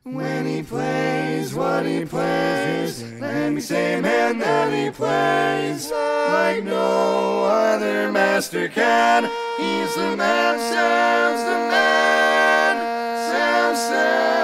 When he plays what he plays, let me say, man, that he plays like no other master can. He's the man, Sam's the man, Sam.